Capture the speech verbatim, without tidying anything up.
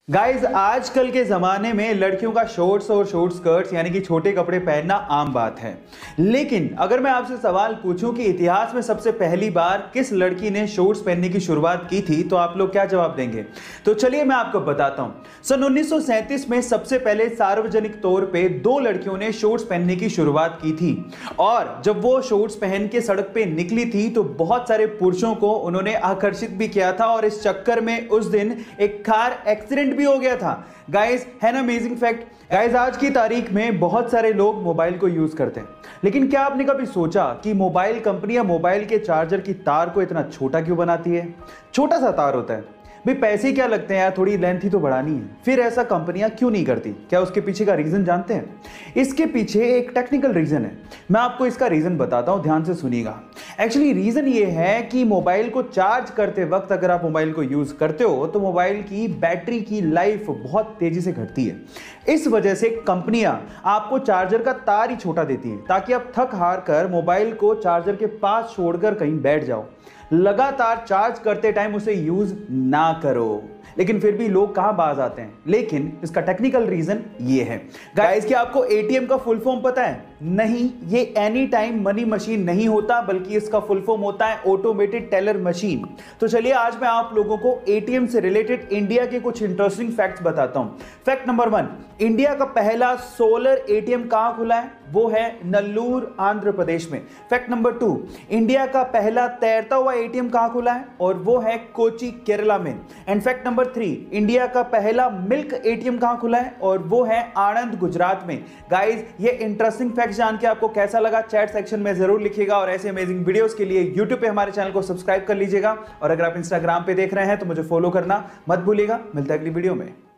Guys आजकल के ज़माने में लड़कियों का शॉर्ट्स और शॉर्ट स्कर्ट्स यानी कि छोटे कपड़े पहनना आम बात है। लेकिन अगर मैं आपसे सवाल पूछूं कि इतिहास में सबसे पहली बार किस लड़की ने शॉर्ट्स पहनने की शुरुआत की थी, तो आप लोग क्या जवाब देंगे? तो चलिए मैं आपको बताता हूं। सन उन्नीस सौ सैंतीस में सबसे पहले सार्वजनिक तौर पर दो लड़कियों ने शॉर्ट्स पहनने की शुरुआत की थी, और जब वो शॉर्ट्स पहन के सड़क पर निकली थी तो बहुत सारे पुरुषों को उन्होंने आकर्षित भी किया था, और इस चक्कर में उस दिन एक कार एक्सीडेंट भी हो गया था। गाइस, है ना अमेजिंग फैक्ट? गाइस, आज की तारीख में बहुत सारे लोग मोबाइल को यूज करते हैं, लेकिन क्या आपने कभी सोचा कि मोबाइल कंपनी या मोबाइल के चार्जर की तार को इतना छोटा क्यों बनाती है? छोटा सा तार होता है भाई, पैसे क्या लगते हैं यार, थोड़ी लेंथ ही तो बढ़ानी है। फिर ऐसा कंपनियां क्यों नहीं करती? क्या उसके पीछे का रीजन जानते हैं? इसके पीछे एक टेक्निकल रीजन है। मैं आपको इसका रीजन बताता हूं, ध्यान से सुनिएगा। एक्चुअली रीजन ये है कि मोबाइल को चार्ज करते वक्त अगर आप मोबाइल को यूज करते हो तो मोबाइल की बैटरी की लाइफ बहुत तेजी से घटती है। इस वजह से कंपनियां आपको चार्जर का तार ही छोटा देती हैं, ताकि आप थक हार कर मोबाइल को चार्जर के पास छोड़कर कहीं बैठ जाओ। लगातार चार्ज करते टाइम उसे यूज ना करो। लेकिन फिर भी लोग कहां बाज आते हैं। लेकिन इसका टेक्निकल रीजन ये है। गाइस, क्या आपको एटीएम का फुल फॉर्म पता है? नहीं, ये एनी टाइम मनी मशीन नहीं होता, बल्कि इसका फुल फॉर्म होता है ऑटोमेटेड टेलर मशीन। तो चलिए आज मैं आप लोगों को एटीएम से रिलेटेड इंडिया के कुछ इंटरेस्टिंग फैक्ट्स बताता हूं। फैक्ट नंबर वन, इंडिया का पहला सोलर एटीएम कहां खुला है? वो है नल्लूर, आंध्र प्रदेश में। फैक्ट नंबर टू, इंडिया का पहला तैरता हुआ एटीएम कहां खुला है? और वो है कोची, केरला में। And fact number three, India का पहला मिल्क एटीएम कहां खुला है? और वो है आणंद, गुजरात में। गाइस, ये इंटरेस्टिंग फैक्ट जान के आपको कैसा लगा चैट सेक्शन में जरूर लिखिएगा, और ऐसे अमेजिंग वीडियोस के लिए यूट्यूब पे हमारे चैनल को सब्सक्राइब कर लीजिएगा, और अगर आप इंस्टाग्राम पे देख रहे हैं तो मुझे फॉलो करना मत भूलिएगा। मिलता है अगली वीडियो में।